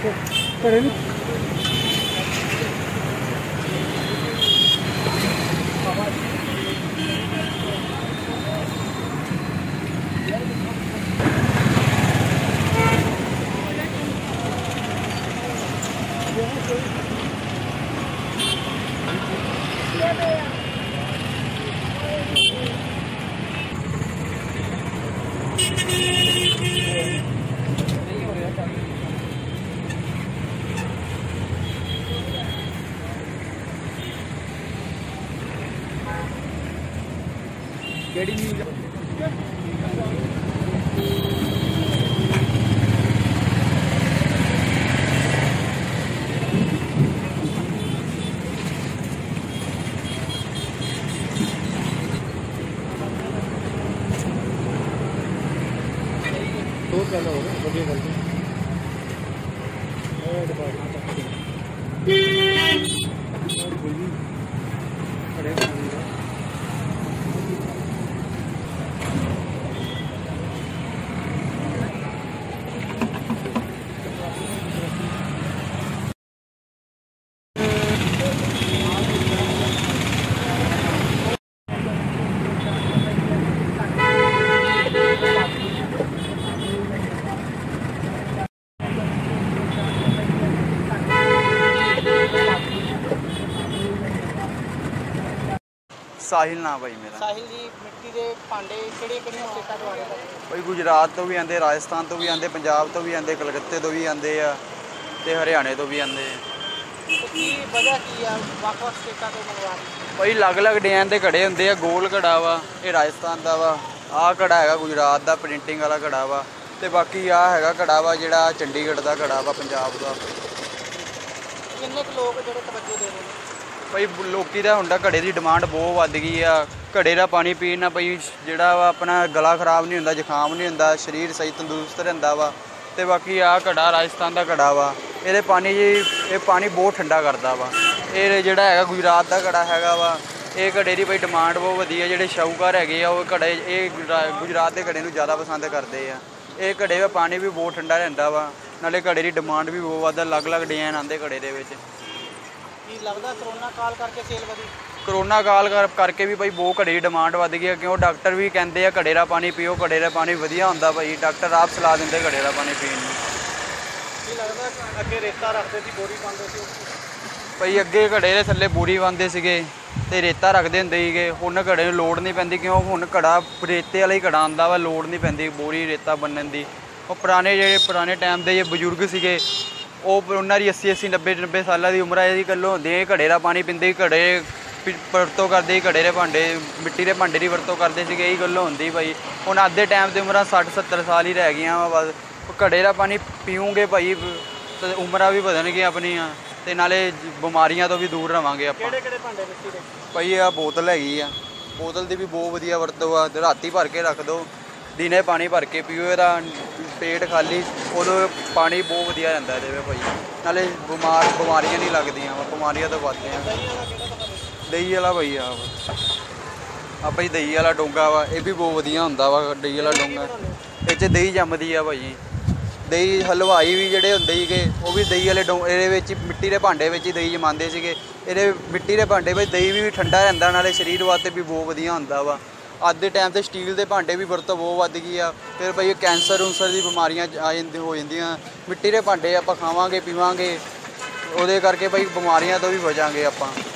ਘੜੇ ਨੂੰ केड़ी न्यूज़ दो चलो बढ़िया गल साहिल ना भाई मेरा। साहिल जी मिट्टी के भांडे किहड़ियां स्टेटां तो आए भाई गुजरात तो भी आते, राजस्थान तो भी आते, पंजाब तो भी आते, कलकत्ते तो भी आते आ ते हरियाणे तो भी आते। तो की वजह की है ਵੱਖ-ਵੱਖ स्टेटां तो मंगवा रहे? भाई अलग-अलग डिजाइन के घड़े होंगे आ। गोल घड़ा वा ये राजस्थान का वा, आ घड़ा है गुजरात का प्रिंटिंग वाला घड़ा वा, ते बाकी आ है घड़ा वा जिहड़ा चंडीगढ़ का घड़ा वा पंजाब का। किन्ने क लोग जिहड़े तवज्जो दे रहे हैं? भाई लोकी दा हुंदा घड़े की डिमांड बहुत वध गई आ। घड़े का पानी पीण नाल भाई जिहड़ा वा अपना गला खराब नहीं हुंदा, जुकाम नहीं हुंदा, शरीर सही तंदुरुस्त रहिंदा वा। ते बाकी आ घड़ा राजस्थान का घड़ा वा, ये पानी जी ये पानी बहुत ठंडा करता वा। ये जिहड़ा है गुजरात का घड़ा हैगा वा, ये घड़े की भाई डिमांड बहुत वधी है। जिहड़े शाहूकार हैगे आ वो घड़े ये गुजरात के घड़े नूं ज़्यादा पसंद करते हैं। ये घड़े का पानी भी बहुत ठंडा रहिंदा वा, नाले घड़े की डिमांड भी बहुत वध, अलग-अलग डिजाइन आते घड़े दे विच। की लगदा कोरोना काल करके सेल वधी? कोरोना काल करके भी भाई बहुत घड़े की डिमांड वध गई है, क्यों डॉक्टर भी कहते हैं घड़े का पानी पीओ, घड़े का पानी वधिया होंदा भाई। डॉक्टर आप सलाह देंगे घड़े का पानी पीने नूं। की लगदा अगे रेता रखते सी, बोरी पाते सी? भाई अगे घड़े के थल्ले बोरी पाते सीगे ते रेता रखते होंदे सीगे। हुण घड़े नूं लोड़ नहीं पैंदी, क्यों हुण घड़ा रेते वाला ही घड़ा आंदा वा, लोड़ नहीं पैंदी बोरी रेता बनने की। वो पुराने टाइम के जो बजुर्ग सीगे उन्होंने 80-80 90-90 साल की उम्र की गल होंदी है। घड़े का पानी पींदे, घड़े वरतों करते, घड़े के भांडे मिट्टी के भांडे की वरतों करते थे, यही गल होंदी भाई। हुण अज दे टाइम की उम्र 60-70 साल ही रह गई वा बस। घड़े का पानी पीऊँगे भाई तो उम्र भी बदनगियां अपनियां, ते नाले बीमारियां तो भी दूर रहांगे आपां। किहड़े भांडे मिट्टी दे? भाई आ बोतल हैगी आ, बोतल की भी बहुत वधिया वरतों आ। राती भर के रख दो, दिने पानी भर के पीओ, ਇਹਦਾ पेट खाली उदों पानी बहुत वधिया रहिंदा ਇਹਦੇ भाई। नाले बीमारियां नहीं लगदियां, बीमारियां तो बचदे आ। दही वाला भाई आ भाई दही वाला डोंगा वा, ये भी बहुत वधिया हुंदा वा। दही वाला डोंगा इह च दही जमदी आ भाई। दही हलवाई भी जिहड़े हुंदे सीगे वो भी दही वाले ਇਹਦੇ ਵਿੱਚ मिट्टी के भांडे ਵਿੱਚ ही दही जमाते ਸੀਗੇ। ਇਹਦੇ मिट्टी के भांडे ਵਿੱਚ दही भी ठंडा रहिंदा, नाले शरीर वास्ते भी बहुत वधिया हुंदा वा। अज के टाइम से स्टील के भांडे भी वरतों बहुत वध गई आ। फिर भाई कैंसर की बीमारियां हो जांदियां। मिट्टी के भांडे आपां खावांगे पीवांगे, उहदे करके भाई बीमारियां तो भी बचांगे आपां।